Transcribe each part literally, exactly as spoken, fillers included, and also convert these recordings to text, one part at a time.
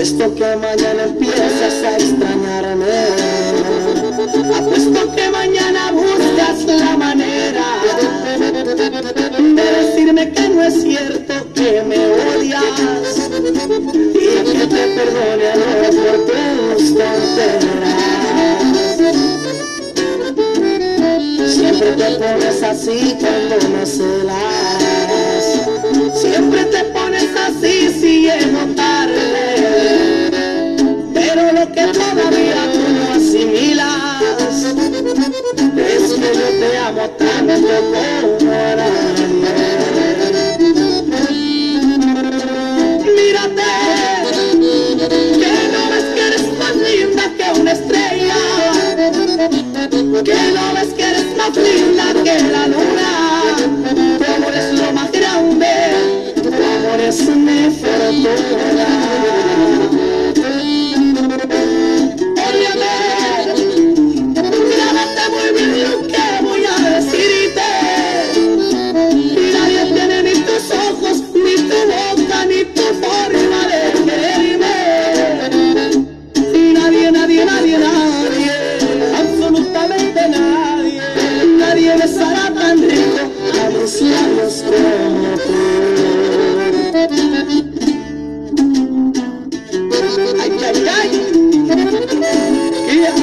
Apuesto que mañana empiezas a extrañarme. Apuesto que mañana buscas la manera de decirme que no es cierto, que me odias y que te perdone amor por tus tonteras. Siempre te pones así cuando me celas. Siempre te pones así si llego tarde. Pero lo que todavía tú no asimilas es que yo te amo tanto como a nadie. Mírate, que no ves que eres más linda que una estrella, que no ves que eres más linda que la luna. Tu amor es lo más grande, tu amor es mi fortuna. Óyeme, grábate muy bien lo que voy a decirte. Y nadie tiene ni tus ojos, ni tu boca, ni tu forma de quererme. Y nadie, nadie, nadie, nadie, absolutamente nadie, nadie besará tan rico a mis labios como tú. Ay, ay, ay. Yeah.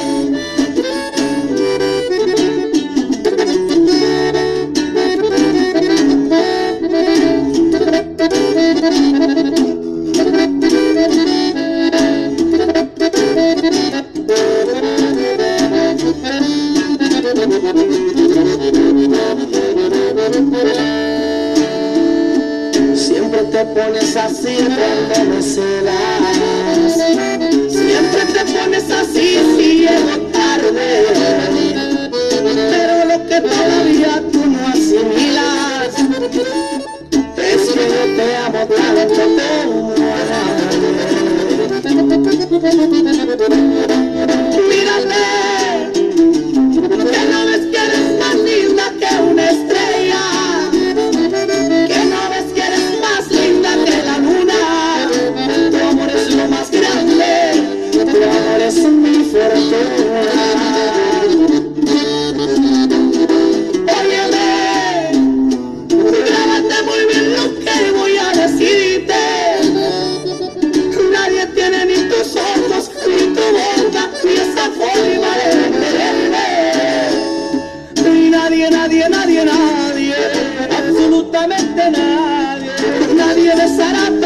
Siempre te pones así cuando me celas. Siempre te pones así si llego tarde. Pero lo que todavía tú no asimilas es que yo te amo tanto como a nadie. Mírate, que no ves que eres más linda que una estrella, que no ves que eres más linda que la luna. Tu amor es lo más grande, tu amor es mi fortuna. Óyeme, grábate muy bien lo que voy a decirte. Nadie tiene ni tus ojos, ni tu boca, ni esa forma de quererme. Y nadie, nadie, nadie, nadie, absolutamente nadie, nadie besará